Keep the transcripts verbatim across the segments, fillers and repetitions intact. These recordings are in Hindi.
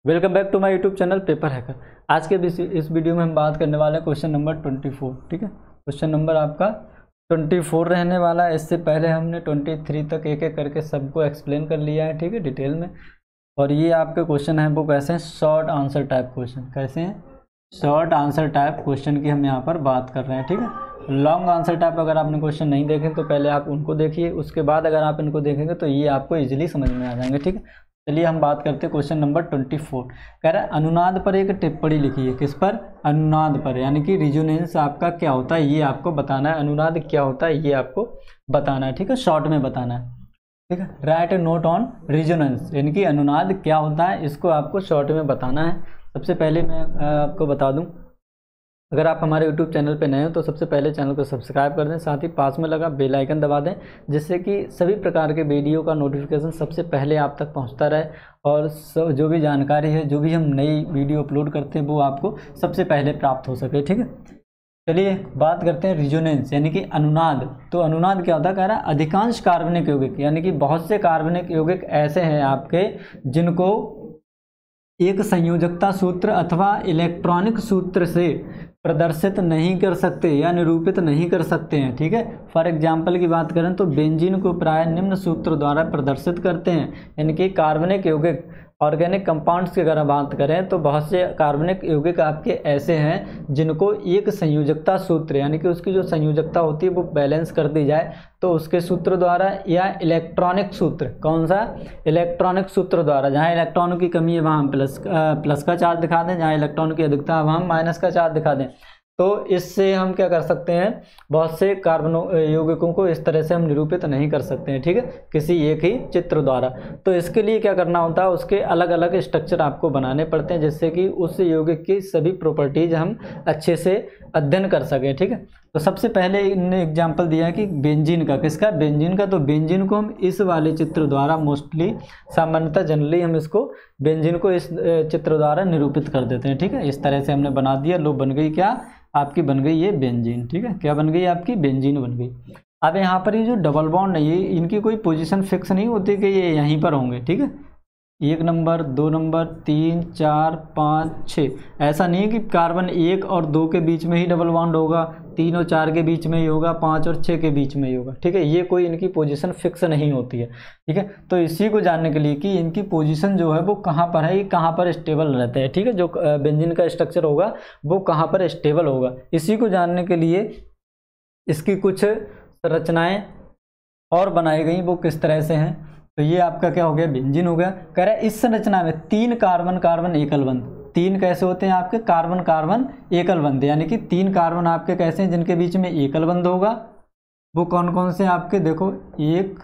Welcome back to my YouTube channel paper hacker. आज के इस इस वीडियो में हम बात करने वाले हैं क्वेश्चन नंबर चौबीस। ठीक है, क्वेश्चन नंबर आपका चौबीस रहने वाला है। इससे पहले हमने तेईस तक एक एक करके सबको एक्सप्लेन कर लिया है, ठीक है, डिटेल में। और ये आपके क्वेश्चन है वो कैसे हैं, शॉर्ट आंसर टाइप क्वेश्चन। कैसे हैं, शॉर्ट आंसर टाइप क्वेश्चन की हम यहाँ पर बात कर रहे हैं। ठीक है, लॉन्ग आंसर टाइप अगर आपने क्वेश्चन नहीं देखे तो पहले आप उनको देखिए, उसके बाद अगर आप इनको देखेंगे तो ये आपको इजीली समझ में आ जाएंगे। ठीक है, चलिए हम बात करते हैं क्वेश्चन नंबर चौबीस। कह रहा है अनुनाद पर एक टिप्पणी लिखी है। किस पर? अनुनाद पर, यानी कि रिजोनेंस आपका क्या होता है ये आपको बताना है। अनुनाद क्या होता है ये आपको बताना है। ठीक है, शॉर्ट में बताना है। ठीक है, write a note on resonance, यानी कि अनुनाद क्या होता है इसको आपको शॉर्ट में बताना है। सबसे पहले मैं आपको बता दूं, अगर आप हमारे यूट्यूब चैनल पे नए हो तो सबसे पहले चैनल को सब्सक्राइब कर दें, साथ ही पास में लगा बेल आइकन दबा दें, जिससे कि सभी प्रकार के वीडियो का नोटिफिकेशन सबसे पहले आप तक पहुंचता रहे और जो भी जानकारी है, जो भी हम नई वीडियो अपलोड करते हैं वो आपको सबसे पहले प्राप्त हो सके। ठीक है, चलिए बात करते हैं रिजोनेंस यानी कि अनुनाद। तो अनुनाद क्या होता है? कह रहा है अधिकांश कार्बनिक यौगिक, यानी कि बहुत से कार्बनिक यौगिक ऐसे हैं आपके जिनको एक संयोजकता सूत्र अथवा इलेक्ट्रॉनिक सूत्र से प्रदर्शित नहीं कर सकते या निरूपित नहीं कर सकते हैं। ठीक है, फॉर एग्जांपल की बात करें तो बेंजीन को प्राय निम्न सूत्र द्वारा प्रदर्शित करते हैं, यानी कि कार्बनिक यौगिक ऑर्गेनिक कंपाउंड्स की अगर बात करें तो बहुत से कार्बनिक यौगिक आपके ऐसे हैं जिनको एक संयोजकता सूत्र, यानी कि उसकी जो संयोजकता होती है वो बैलेंस कर दी जाए तो उसके सूत्र द्वारा, या इलेक्ट्रॉनिक सूत्र, कौन सा? इलेक्ट्रॉनिक सूत्र द्वारा। जहाँ इलेक्ट्रॉनों की कमी है वहाँ हम प्लस प्लस का चार्ज दिखा दें, जहाँ इलेक्ट्रॉन की अधिकता है वहाँ हम माइनस का चार्ज दिखा दें। तो इससे हम क्या कर सकते हैं, बहुत से कार्बनो यौगिकों को इस तरह से हम निरूपित नहीं कर सकते हैं। ठीक है, किसी एक ही चित्र द्वारा। तो इसके लिए क्या करना होता है, उसके अलग अलग स्ट्रक्चर आपको बनाने पड़ते हैं जिससे कि उस यौगिक की सभी प्रॉपर्टीज हम अच्छे से अध्ययन कर सकें। ठीक है, तो सबसे पहले इन्होंने एग्जाम्पल दिया है कि बेंजीन का। किसका? बेंजीन का। तो बेंजीन को हम इस वाले चित्र द्वारा, मोस्टली सामान्यतः जनरली हम इसको बेंजीन को इस चित्र द्वारा निरूपित कर देते हैं। ठीक है, इस तरह से हमने बना दिया। लो बन गई क्या आपकी? बन गई ये बेंजीन। ठीक है, क्या बन गई आपकी? बेंजीन बन गई। अब यहाँ पर ये जो डबल बॉन्ड है ये इनकी कोई पोजीशन फिक्स नहीं होती कि ये यहीं पर होंगे। ठीक है, एक नंबर, दो नंबर, तीन, चार, पाँच, छः। ऐसा नहीं है कि कार्बन एक और दो के बीच में ही डबल बॉन्ड होगा, तीन और चार के बीच में ही होगा, पाँच और छः के बीच में ही होगा। ठीक है, ये कोई इनकी पोजीशन फिक्स नहीं होती है। ठीक है, तो इसी को जानने के लिए कि इनकी पोजीशन जो है वो कहाँ पर है, ये कहाँ पर स्टेबल रहते हैं। ठीक है, जो बेंजीन का स्ट्रक्चर होगा वो कहाँ पर स्टेबल होगा, इसी को जानने के लिए इसकी कुछ संरचनाएँ और बनाई गई, वो किस तरह से हैं। तो ये आपका क्या हो गया? बेंजीन हो गया। कह रहा है इस संरचना में तीन कार्बन कार्बन एकल बंध। तीन कैसे होते हैं आपके? कार्बन कार्बन एकल बंध, यानी कि तीन कार्बन आपके कैसे हैं जिनके बीच में एकल बंध होगा। वो कौन कौन से आपके? देखो, एक,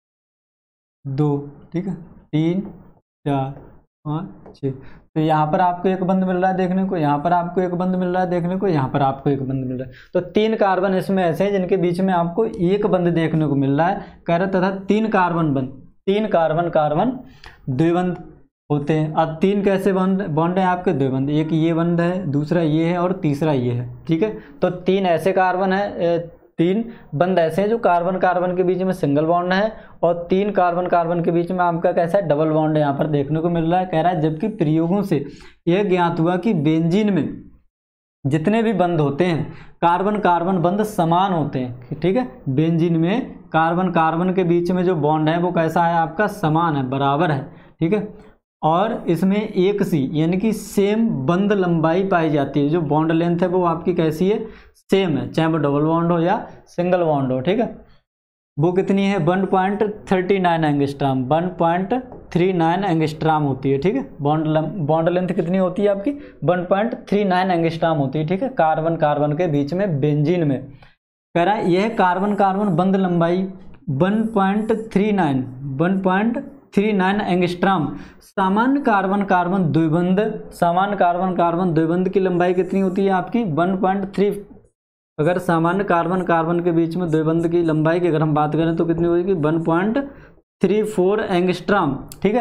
दो, ठीक है, तीन, चार, पाँच, छः। तो यहाँ पर आपको एक बंध मिल रहा है देखने को, यहाँ पर आपको एक बंध मिल रहा है देखने को, यहाँ पर आपको एक बंध मिल रहा है। तो तीन कार्बन इसमें ऐसे हैं जिनके बीच में आपको एक बंध देखने को मिल रहा है। कह रहे तथा तीन कार्बन बंध, तीन कार्बन कार्बन द्विबंध होते हैं। अब तीन कैसे बंध बॉन्ड है आपके? द्विबंध। एक ये बंध है, दूसरा ये है और तीसरा ये है। ठीक है, तो तीन ऐसे कार्बन है, तीन बंध ऐसे हैं जो कार्बन कार्बन के बीच में सिंगल बॉन्ड है, और तीन कार्बन कार्बन के बीच में आपका कैसा है? डबल बॉन्ड है यहाँ पर देखने को मिल रहा है। कह रहा है जबकि प्रयोगों से यह ज्ञात हुआ कि बेंजीन में जितने भी बंध होते हैं कार्बन कार्बन बंध समान होते हैं। ठीक है, बेंजीन में कार्बन कार्बन के बीच में जो बॉन्ड है वो कैसा है आपका? समान है, बराबर है। ठीक है, और इसमें एक सी यानी कि सेम बंध लंबाई पाई जाती है। जो बॉन्ड लेंथ है वो आपकी कैसी है? सेम है, चाहे वो डबल बॉन्ड हो या सिंगल बॉन्ड हो। ठीक है, वो कितनी है? One point thirty nine angstrom, one point three nine angstrom होती है। ठीक है, बॉन्ड बॉन्ड लेंथ कितनी होती है आपकी? One point three nine angstrom होती है। ठीक है, कार्बन कार्बन के बीच में बेंजीन में। कह रहा है यह कार्बन कार्बन बंध लंबाई one point three nine one point three nine angstrom. सामान्य कार्बन कार्बन द्विबंध, सामान्य कार्बन कार्बन द्विबंध की लंबाई कितनी होती है आपकी? One point three. अगर सामान्य कार्बन कार्बन के बीच में द्विबंध की लंबाई की अगर हम बात करें तो कितनी होगी? One point three four angstrom. ठीक है,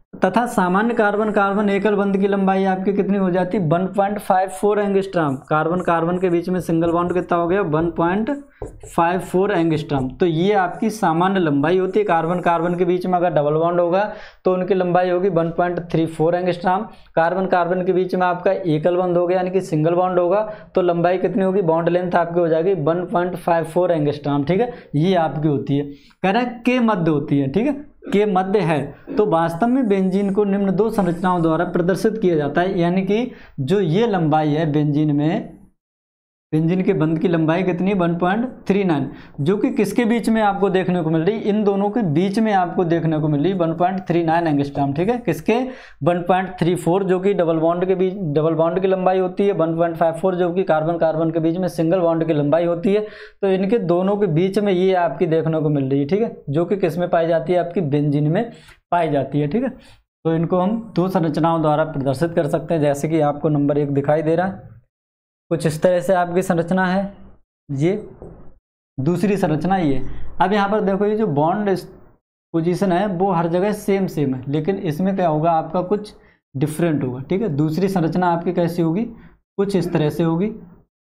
तथा सामान्य कार्बन कार्बन एकल बंध की लंबाई आपकी कितनी हो जाती है, one point five four angstrom. Carbon carbon के बीच में सिंगल बॉन्ड कितना हो गया, one point five four angstrom. तो ये आपकी सामान्य लंबाई होती है। कार्बन कार्बन के बीच में अगर डबल बॉन्ड होगा तो उनकी लंबाई होगी one point three four angstrom. Carbon carbon के बीच में आपका एकल बंध हो गया यानी कि सिंगल बॉन्ड होगा तो लंबाई कितनी होगी, बॉन्ड लेंथ आपकी हो जाएगी one point five four angstrom. ठीक है, ये आपकी होती है। कह रहा है के मध्य होती है, ठीक है, के मध्य है। तो वास्तव में बेंजीन को निम्न दो संरचनाओं द्वारा प्रदर्शित किया जाता है, यानी कि जो ये लंबाई है बेंजीन में, बेंजीन के बंध की लंबाई कितनी, वन पॉइंट थ्री नाइन, जो कि किसके बीच में आपको देखने को मिल रही, इन दोनों के बीच में आपको देखने को मिल रही one point three nine angstrom. ठीक है, किसके, वन पॉइंट थ्री फोर जो कि डबल बॉन्ड के बीच, डबल बॉन्ड की लंबाई होती है, वन पॉइंट फाइव फोर जो कि कार्बन कार्बन के बीच में सिंगल बॉन्ड की लंबाई होती है। तो इनके दोनों के बीच में ये आपकी देखने को मिल रही है। ठीक है, जो कि किस में पाई जाती है, आपकी बेंजीन में पाई जाती है। ठीक है, तो इनको हम दो संरचनाओं द्वारा प्रदर्शित कर सकते हैं, जैसे कि आपको नंबर एक दिखाई दे रहा है, कुछ इस तरह से आपकी संरचना है। ये दूसरी संरचना ये। अब यहाँ पर देखो ये जो बॉन्ड पोजीशन है वो हर जगह सेम सेम है, लेकिन इसमें क्या होगा, आपका कुछ डिफरेंट होगा। ठीक है, दूसरी संरचना आपकी कैसी होगी, कुछ इस तरह से होगी।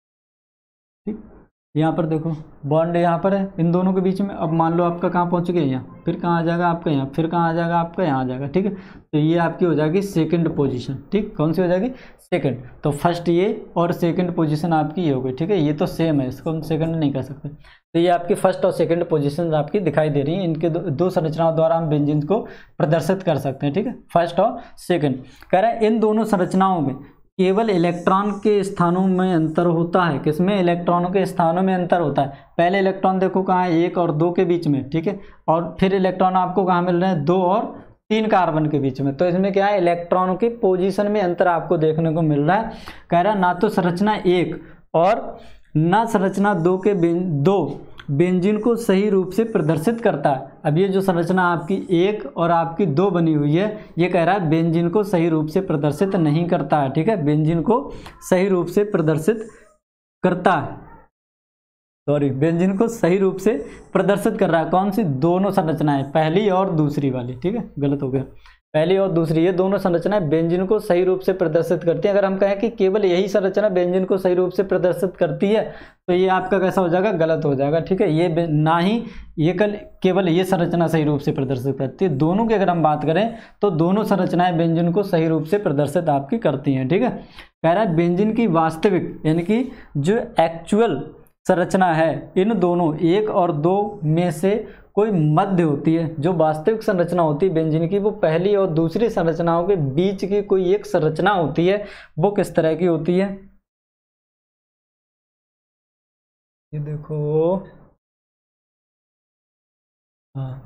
ठीक, यहाँ पर देखो बॉन्ड यहाँ पर है इन दोनों के बीच में। अब मान लो आपका कहाँ पहुँच गया, यहाँ, फिर कहाँ आ जाएगा आपका यहाँ, फिर कहाँ आ जाएगा आपका यहाँ आ जाएगा। ठीक है, तो ये आपकी हो जाएगी सेकंड पोजीशन। ठीक, कौन सी हो जाएगी, सेकंड। तो फर्स्ट ये और सेकंड पोजीशन आपकी ये हो गई। ठीक है, ये तो सेम है, इसको हम सेकंड नहीं कह सकते। तो ये आपकी फर्स्ट और सेकंड पोजीशन आपकी दिखाई दे रही है। इनके दो, दो संरचनाओं द्वारा हम बेंजीन को प्रदर्शित कर सकते हैं। ठीक है, फर्स्ट और सेकंड। कह रहा है इन दोनों संरचनाओं में केवल इलेक्ट्रॉन के स्थानों में अंतर होता है। किसमें, इलेक्ट्रॉनों के स्थानों में अंतर होता है। पहले इलेक्ट्रॉन देखो कहाँ है, एक और दो के बीच में। ठीक है, और फिर इलेक्ट्रॉन आपको कहाँ मिल रहे हैं, दो और तीन कार्बन के बीच में। तो इसमें क्या है, इलेक्ट्रॉनों की पोजीशन में अंतर आपको देखने को मिल रहा है। कह रहा है ना तो संरचना एक और ना संरचना दो के दो बेंजीन को सही रूप से प्रदर्शित करता है। अब ये जो संरचना आपकी एक और आपकी दो बनी हुई है, ये कह रहा है बेंजीन को सही रूप से प्रदर्शित नहीं करता है। ठीक है, बेंजीन को सही रूप से प्रदर्शित करता है, सॉरी बेंजीन को सही रूप से प्रदर्शित कर रहा है। कौन सी, दोनों संरचनाएं, पहली और दूसरी वाली। ठीक है, गलत हो गया, पहली और दूसरी, ये दोनों संरचनाएं बेंजीन को सही रूप से प्रदर्शित करती हैं। अगर हम कहें कि केवल यही संरचना बेंजीन को सही रूप से प्रदर्शित करती है तो ये आपका कैसा हो जाएगा, गलत हो जाएगा। ठीक है, ये ना ही ये कल केवल ये संरचना सही रूप से प्रदर्शित करती है। दोनों की अगर हम बात करें तो दोनों संरचनाएं बेंजीन को सही रूप से प्रदर्शित आपकी करती हैं। ठीक है, कह रहा है बेंजीन की वास्तविक यानी कि जो एक्चुअल संरचना है, इन दोनों एक और दो में से कोई मध्य होती है। जो वास्तविक संरचना होती है बेंजीन की, वो पहली और दूसरी संरचनाओं के बीच की कोई एक संरचना होती है। वो किस तरह की होती है, ये देखो, हाँ,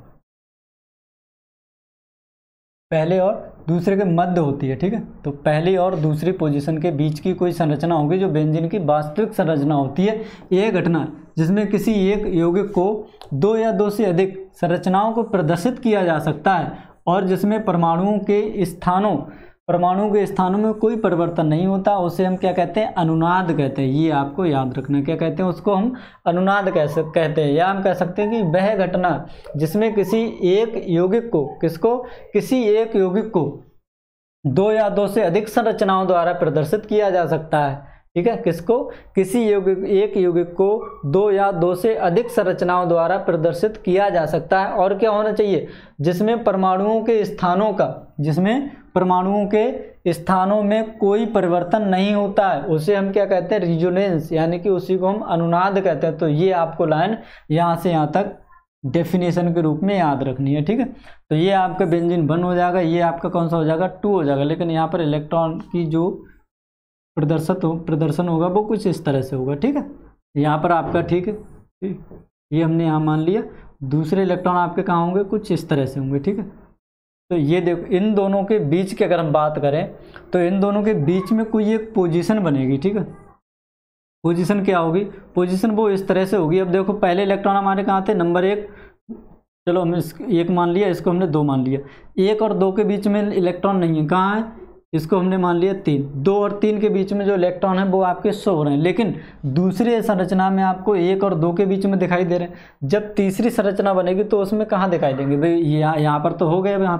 पहले और दूसरे के मध्य होती है। ठीक है, तो पहली और दूसरी पोजीशन के बीच की कोई संरचना होगी जो बेंजीन की वास्तविक संरचना होती है। यह घटना जिसमें किसी एक यौगिक को दो या दो से अधिक संरचनाओं को प्रदर्शित किया जा सकता है और जिसमें परमाणुओं के स्थानों परमाणुओं के स्थानों में कोई परिवर्तन नहीं होता, उसे हम क्या कहते हैं, अनुनाद कहते हैं। ये आपको याद रखना, क्या कहते हैं उसको, हम अनुनाद कह सकते कहते हैं। या हम कह सकते हैं कि वह घटना जिसमें किसी एक यौगिक को किसको किसी एक यौगिक को दो या दो से अधिक संरचनाओं द्वारा प्रदर्शित किया जा सकता है। ठीक है, किसको, किसी यौगिक एक यौगिक को दो या दो से अधिक संरचनाओं द्वारा प्रदर्शित किया जा सकता है। और क्या होना चाहिए, जिसमें परमाणुओं के स्थानों का जिसमें परमाणुओं के स्थानों में कोई परिवर्तन नहीं होता है, उसे हम क्या कहते हैं, रिजोनेंस, यानी कि उसी को हम अनुनाद कहते हैं। तो ये आपको लाइन यहाँ से यहाँ तक डेफिनेशन के रूप में याद रखनी है। ठीक है, तो ये आपका बेंजीन वन हो जाएगा, ये आपका कौन सा हो जाएगा, टू हो जाएगा। लेकिन यहाँ पर इलेक्ट्रॉन की जो प्रदर्शन हो प्रदर्शन होगा वो कुछ इस तरह से होगा। ठीक है, यहाँ पर आपका, ठीक है, ठीक, ये हमने यहाँ मान लिया। दूसरे इलेक्ट्रॉन आपके कहाँ होंगे, कुछ इस तरह से होंगे। ठीक है, तो ये देखो इन दोनों के बीच की अगर हम बात करें तो इन दोनों के बीच में कोई एक पोजीशन बनेगी। ठीक है, पोजीशन क्या होगी, पोजीशन वो इस तरह से होगी। अब देखो पहले इलेक्ट्रॉन हमारे कहाँ थे, नंबर एक, चलो हमने एक मान लिया, इसको हमने दो मान लिया। एक और दो के बीच में इलेक्ट्रॉन नहीं है, कहाँ है, इसको हमने मान लिया तीन। दो और तीन के बीच में जो इलेक्ट्रॉन है वो आपके शो हो रहे हैं, लेकिन दूसरे संरचना में आपको एक और दो के बीच में दिखाई दे रहे हैं। जब तीसरी संरचना बनेगी तो उसमें कहाँ दिखाई देंगे भाई, यहाँ यहाँ पर तो हो गए। यहाँ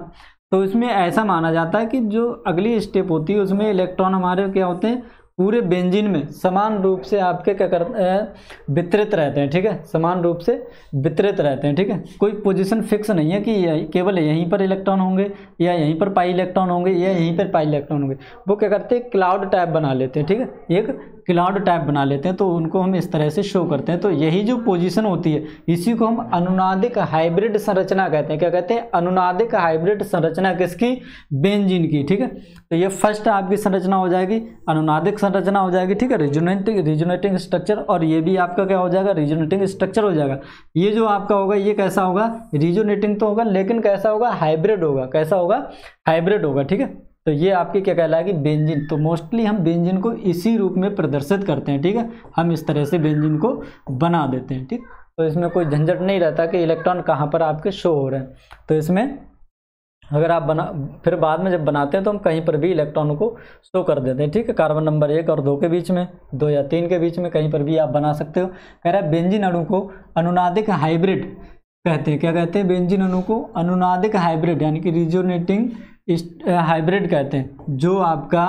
तो इसमें ऐसा माना जाता है कि जो अगली स्टेप होती है उसमें इलेक्ट्रॉन हमारे क्या होते हैं, पूरे बेंजीन में समान रूप से आपके क्या करते हैं, वितरित रहते हैं। ठीक है, समान रूप से वितरित रहते हैं। ठीक है, कोई पोजीशन फिक्स नहीं है कि केवल यहीं पर इलेक्ट्रॉन होंगे या यहीं पर पाई इलेक्ट्रॉन होंगे या यहीं पर पाई इलेक्ट्रॉन होंगे। वो क्या करते हैं, क्लाउड टाइप बना लेते हैं। ठीक है, एक क्लाउड टाइप बना लेते हैं, तो उनको हम इस तरह से शो करते हैं। तो यही जो पोजीशन होती है इसी को हम अनुनादिक हाइब्रिड संरचना कहते हैं। क्या कहते हैं, अनुनादिक हाइब्रिड संरचना किसकी, बेंजीन की। ठीक है, तो ये फर्स्ट आपकी संरचना हो जाएगी, अनुनादिक संरचना हो जाएगी। ठीक है, रिजोनेटिंग रिजोनेटिंग स्ट्रक्चर, और ये भी आपका क्या हो जाएगा, रिजोनेटिंग स्ट्रक्चर हो जाएगा। ये जो आपका होगा ये कैसा होगा, रिजोनेटिंग तो होगा लेकिन कैसा होगा, हाइब्रिड होगा। कैसा होगा, हाइब्रिड होगा। ठीक है, तो ये आपकी क्या कहलाएगी, बेंजीन। तो मोस्टली हम बेंजीन को इसी रूप में प्रदर्शित करते हैं। ठीक है, हम इस तरह से बेंजीन को बना देते हैं। ठीक, तो इसमें कोई झंझट नहीं रहता कि इलेक्ट्रॉन कहाँ पर आपके शो हो रहे हैं। तो इसमें अगर आप बना फिर बाद में जब बनाते हैं तो हम कहीं पर भी इलेक्ट्रॉनों को शो कर देते हैं। ठीक है, कार्बन नंबर एक और दो के बीच में, दो या तीन के बीच में कहीं पर भी आप बना सकते हो। कह रहा है बेंजीन अणु को अनुनादिक हाइब्रिड कहते हैं। क्या कहते हैं, बेंजीन अणु को अनुनादिक हाइब्रिड यानी कि रिजोनेटिंग हाइब्रिड कहते हैं, जो आपका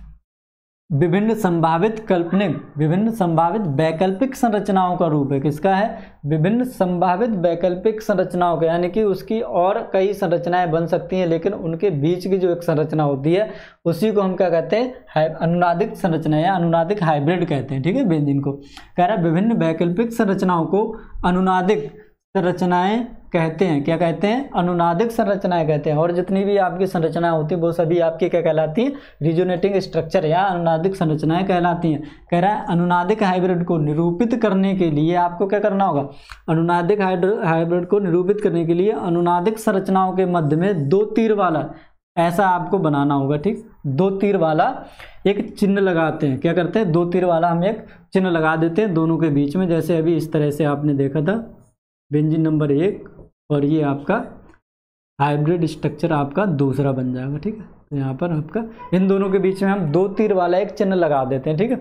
विभिन्न संभावित काल्पनिक विभिन्न संभावित वैकल्पिक संरचनाओं का रूप है। किसका है, विभिन्न संभावित वैकल्पिक संरचनाओं का, यानी कि उसकी और कई संरचनाएं बन सकती हैं लेकिन उनके बीच की जो एक संरचना होती है उसी को हम क्या कहते हैं, अनुनादिक संरचना या अनुनादिक हाइब्रिड कहते हैं। ठीक है, बेंजीन को कह रहा है विभिन्न वैकल्पिक संरचनाओं को अनुनादिक संरचनाएं कहते हैं। क्या कहते हैं, अनुनादिक संरचनाएं कहते हैं। और जितनी भी आपकी संरचनाएं होती हैं वो सभी आपकी क्या कहलाती हैं, रिजोनेटिंग स्ट्रक्चर या अनुनादिक संरचनाएं कहलाती हैं। कह रहा है अनुनादिक हाइब्रिड को निरूपित करने के लिए आपको क्या करना होगा, अनुनादिक हाइब्रिड को निरूपित करने के लिए अनुनादिक संरचनाओं के मध्य में दो तीर वाला ऐसा आपको बनाना होगा। ठीक, दो तीर वाला एक चिन्ह लगाते हैं। क्या करते हैं, दो तीर वाला हम एक चिन्ह लगा देते हैं दोनों के बीच में। जैसे अभी इस तरह से आपने देखा था बेंजीन नंबर एक और ये आपका हाइब्रिड स्ट्रक्चर आपका दूसरा बन जाएगा। ठीक है, तो यहाँ पर आपका इन दोनों के बीच में हम दो तीर वाला एक चिन्ह लगा देते हैं। ठीक है,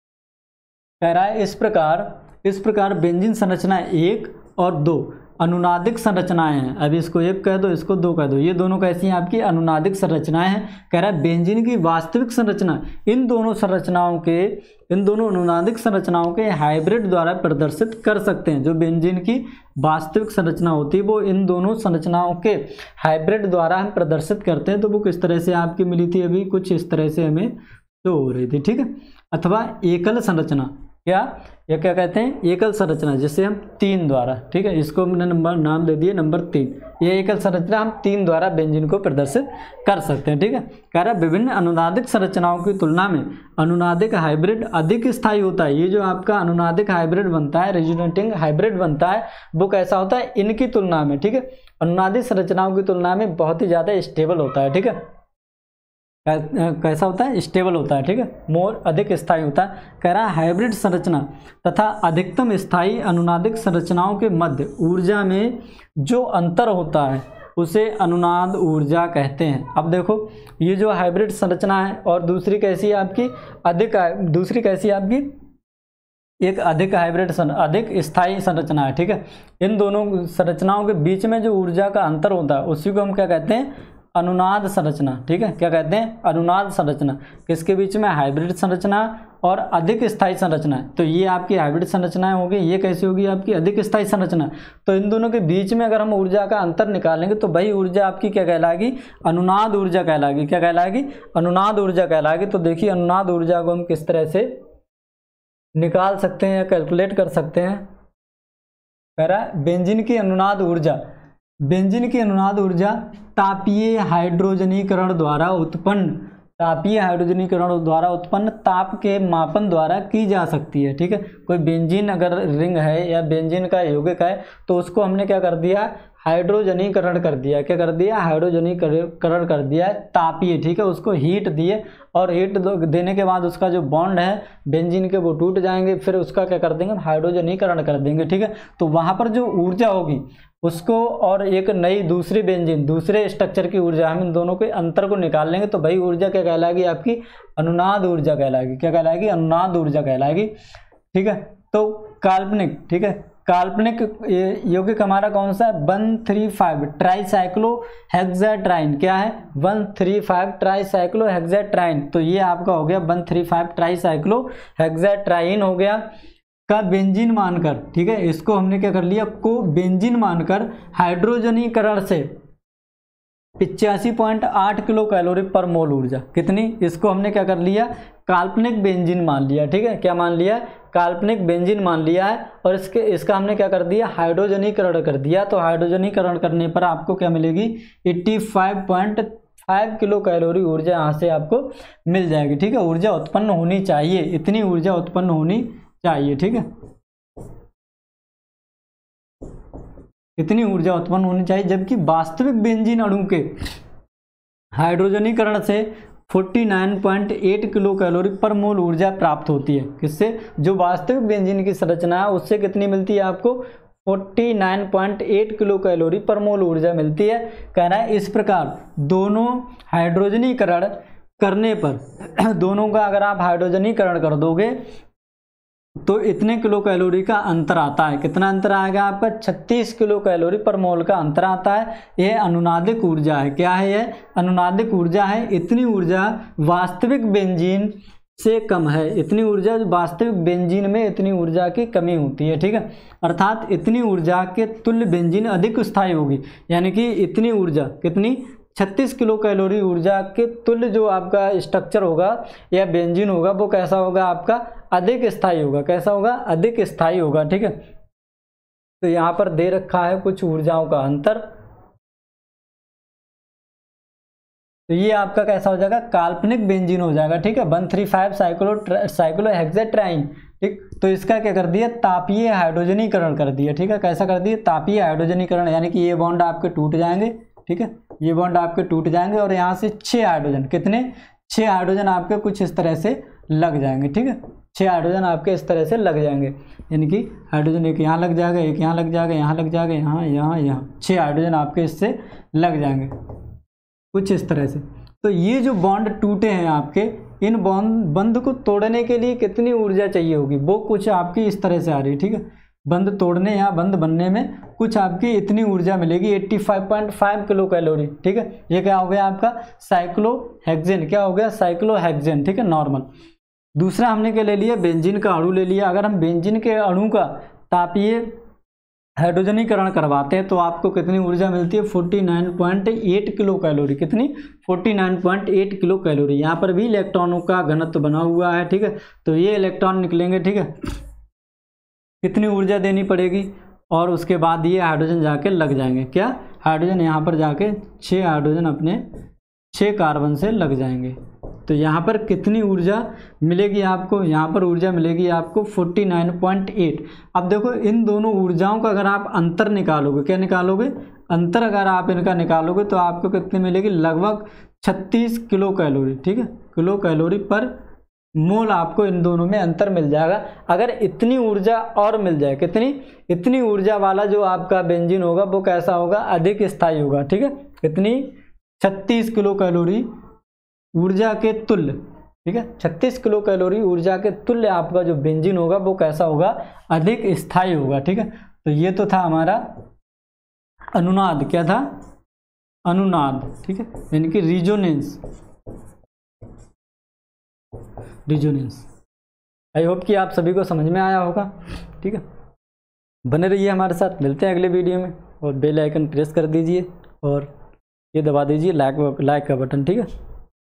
कह रहा है इस प्रकार इस प्रकार बेंजीन संरचना एक और दो अनुनादिक संरचनाएं हैं। अभी इसको एक कह दो, इसको दो कह दो, ये दोनों कैसी हैं आपकी अनुनादिक संरचनाएं हैं। कह रहा है बेंजीन की वास्तविक संरचना इन दोनों संरचनाओं के इन दोनों अनुनादिक संरचनाओं के हाइब्रिड द्वारा प्रदर्शित कर सकते हैं। जो बेंजीन की वास्तविक संरचना होती है वो इन दोनों संरचनाओं के हाइब्रिड द्वारा हम प्रदर्शित करते हैं। तो वो किस तरह से आपकी मिली थी, अभी कुछ इस तरह से हमें शो हो रही थी। ठीक है, अथवा एकल संरचना, क्या ये क्या कहते हैं, एकल संरचना, जिसे हम तीन द्वारा, ठीक है, इसको हमने नंबर नाम दे दिए नंबर तीन। ये एकल संरचना हम तीन द्वारा बेंजीन को प्रदर्शित कर सकते हैं। ठीक है, कह रहा है विभिन्न अनुनादिक संरचनाओं की तुलना में अनुनादिक हाइब्रिड अधिक स्थायी होता है। ये जो आपका अनुनादिक हाइब्रिड बनता है, रिजोनेटिंग हाइब्रिड बनता है, वो कैसा होता है, इनकी तुलना में, ठीक है, अनुनादिक संरचनाओं की तुलना में बहुत ही ज़्यादा स्टेबल होता है। ठीक है, कैसा होता है, स्टेबल होता है। ठीक है, मोर अधिक स्थायी होता है। कह रहा है हाइब्रिड संरचना तथा अधिकतम स्थायी अनुनादिक संरचनाओं के मध्य ऊर्जा में जो अंतर होता है उसे अनुनाद ऊर्जा कहते हैं। अब देखो ये जो हाइब्रिड संरचना है और दूसरी कैसी है आपकी, अधिक दूसरी कैसी है आपकी, एक अधिक हाइब्रिड अधिक स्थायी संरचना है। ठीक है, इन दोनों संरचनाओं के बीच में जो ऊर्जा का अंतर होता है उसी को हम क्या कहते हैं, अनुनाद संरचना। ठीक है, क्या कहते हैं, अनुनाद संरचना। किसके बीच में, हाइब्रिड संरचना और अधिक स्थायी संरचना। तो ये आपकी हाइब्रिड संरचनाएं होगी, ये कैसी होगी आपकी, अधिक स्थायी संरचना। तो इन दोनों के बीच में अगर हम ऊर्जा का अंतर निकालेंगे तो वही ऊर्जा आपकी क्या कहलाएगी, अनुनाद ऊर्जा कहलाएगी। क्या कहलाएगी, अनुनाद ऊर्जा कहलाएगी। तो देखिए अनुनाद ऊर्जा को हम किस तरह से निकाल सकते हैं या कैलकुलेट कर सकते हैं। कह रहा है बेंजीन की अनुनाद ऊर्जा, बेंजीन की अनुनाद ऊर्जा तापीय हाइड्रोजनीकरण द्वारा उत्पन्न तापीय हाइड्रोजनीकरण द्वारा उत्पन्न ताप के मापन द्वारा की जा सकती है। ठीक है, कोई बेंजीन अगर रिंग है या बेंजीन का यौगिक है तो उसको हमने क्या कर दिया, हाइड्रोजनीकरण कर दिया। क्या कर दिया, हाइड्रोजनीकरण कर दिया तापीय। ठीक है, उसको हीट दिए और हीट देने के बाद उसका जो बॉन्ड है बेंजीन के वो टूट जाएंगे, फिर उसका क्या कर देंगे, हाइड्रोजनीकरण कर देंगे। ठीक है, तो वहाँ पर जो ऊर्जा होगी उसको और एक नई दूसरी बेंजीन दूसरे स्ट्रक्चर की ऊर्जा, हम इन दोनों के अंतर को निकाल लेंगे तो वही ऊर्जा क्या कहलाएगी आपकी, अनुनाद ऊर्जा कहलाएगी। क्या कहलाएगी, अनुनाद ऊर्जा कहलाएगी। ठीक है, तो काल्पनिक, ठीक है, काल्पनिक यौगिक हमारा कौन सा है, one three five tricyclo hexatriene. क्या है, one three five tricyclo hexatriene. तो ये आपका हो गया one three five tricyclo hexatriene हो गया का बेंजीन मानकर, ठीक है, इसको हमने क्या कर लिया, को बेंजीन मानकर हाइड्रोजनीकरण से पिचासी पॉइंट आठ किलो कैलोरी पर मोल ऊर्जा, कितनी, इसको हमने क्या कर लिया, काल्पनिक बेंजीन मान लिया, ठीक है, क्या मान लिया, काल्पनिक बेंजीन मान लिया है। और इसके इसका हमने क्या कर दिया, हाइड्रोजनीकरण कर दिया। तो हाइड्रोजनीकरण करने पर आपको क्या मिलेगी, पचासी पॉइंट पाँच किलो कैलोरी ऊर्जा यहाँ से आपको मिल जाएगी, ठीक है। ऊर्जा उत्पन्न होनी चाहिए, इतनी ऊर्जा उत्पन्न होनी चाहिए, ठीक है, इतनी ऊर्जा उत्पन्न होनी चाहिए। जबकि वास्तविक बेंजीन अणु के हाइड्रोजनीकरण से उनचास पॉइंट आठ किलो कैलोरी पर मोल ऊर्जा प्राप्त होती है। किससे, जो वास्तविक बेंजीन की संरचना है उससे कितनी मिलती है आपको, उनचास पॉइंट आठ किलो कैलोरी पर मोल ऊर्जा मिलती है। कह रहा है इस प्रकार दोनों हाइड्रोजनीकरण करने पर दोनों का अगर आप हाइड्रोजनीकरण कर दोगे तो इतने किलो कैलोरी का अंतर आता है। कितना अंतर आएगा आपका, छत्तीस किलो कैलोरी पर मोल का अंतर आता है। यह अनुनादिक ऊर्जा है। क्या है, यह अनुनादिक ऊर्जा है। इतनी ऊर्जा वास्तविक बेंजीन से कम है। इतनी ऊर्जा वास्तविक बेंजीन में इतनी ऊर्जा की कमी होती है, ठीक है। अर्थात इतनी ऊर्जा के तुल्य बेंजीन अधिक स्थायी होगी, यानी कि इतनी ऊर्जा कितनी, छत्तीस किलो कैलोरी ऊर्जा के तुल्य जो आपका स्ट्रक्चर होगा या बेंजीन होगा वो कैसा होगा आपका, अधिक स्थायी होगा। कैसा होगा, अधिक स्थायी होगा, ठीक है। तो यहाँ पर दे रखा है कुछ ऊर्जाओं का अंतर। तो ये आपका कैसा हो जाएगा, काल्पनिक बेंजीन हो जाएगा, ठीक है। One three five cyclo cyclo hexatriene, ठीक। तो इसका क्या कर दिया, तापीय हाइड्रोजनीकरण कर दिया, ठीक है। कैसा कर दिया, तापीय हाइड्रोजनीकरण, यानी कि ये बॉन्ड आपके टूट जाएंगे, ठीक है, ये बॉन्ड आपके टूट जाएंगे और यहाँ से छह हाइड्रोजन, कितने, छह हाइड्रोजन आपके कुछ इस तरह से लग जाएंगे, ठीक है। छह हाइड्रोजन आपके इस तरह से लग जाएंगे, यानी कि हाइड्रोजन एक यहाँ लग जाएगा, एक यहाँ लग जाएगा, यहाँ लग जाएगा, यहाँ यहाँ यहाँ छह हाइड्रोजन आपके इससे लग जाएंगे कुछ इस तरह से। तो ये जो बॉन्ड टूटे हैं आपके, इन बॉन्ड बंध को तोड़ने के लिए कितनी ऊर्जा चाहिए होगी, वो कुछ आपकी इस तरह से आ रही है, ठीक है। बंध तोड़ने या बंध बनने में कुछ आपकी इतनी ऊर्जा मिलेगी, पचासी पॉइंट पाँच किलो कैलोरी, ठीक है। ये क्या हो गया आपका, साइक्लोहेक्सेन, क्या हो गया, साइक्लोहेक्सेन, ठीक है, नॉर्मल। दूसरा हमने क्या ले लिया, बेंजीन का अणु ले लिया। अगर हम बेंजीन के अणु का तापीय हाइड्रोजनीकरण करवाते हैं तो आपको कितनी ऊर्जा मिलती है, उनचास पॉइंट आठ किलो कैलोरी, कितनी, उनचास पॉइंट आठ किलो कैलोरी। यहाँ पर भी इलेक्ट्रॉनों का घनत्व बना हुआ है, ठीक है। तो ये इलेक्ट्रॉन निकलेंगे, ठीक है, कितनी ऊर्जा देनी पड़ेगी, और उसके बाद ये हाइड्रोजन जाके लग जाएंगे, क्या, हाइड्रोजन यहाँ पर जाके छः हाइड्रोजन अपने छः कार्बन से लग जाएंगे। तो यहाँ पर कितनी ऊर्जा मिलेगी आपको, यहाँ पर ऊर्जा मिलेगी आपको उनचास पॉइंट आठ। अब देखो इन दोनों ऊर्जाओं का अगर आप अंतर निकालोगे, क्या निकालोगे, अंतर अगर आप इनका निकालोगे तो आपको कितनी मिलेगी, लगभग छत्तीस किलो कैलोरी, ठीक है, किलो कैलोरी पर मोल आपको इन दोनों में अंतर मिल जाएगा। अगर इतनी ऊर्जा और मिल जाए, कितनी, इतनी ऊर्जा वाला जो आपका बेंजीन होगा वो कैसा होगा, अधिक स्थायी होगा, ठीक है। कितनी, छत्तीस किलो कैलोरी ऊर्जा के तुल्य, ठीक है, छत्तीस किलो कैलोरी ऊर्जा के तुल्य आपका जो बेंजीन होगा वो कैसा होगा, अधिक स्थायी होगा, ठीक है। तो ये तो था हमारा अनुनाद, क्या था, अनुनाद, ठीक है, यानी कि रिजोनेंस, रिजोनेंस। आई होप कि आप सभी को समझ में आया होगा, ठीक है। बने रहिए हमारे साथ, मिलते हैं अगले वीडियो में, और बेल आइकन प्रेस कर दीजिए और ये दबा दीजिए लाइक लाइक का बटन, ठीक है।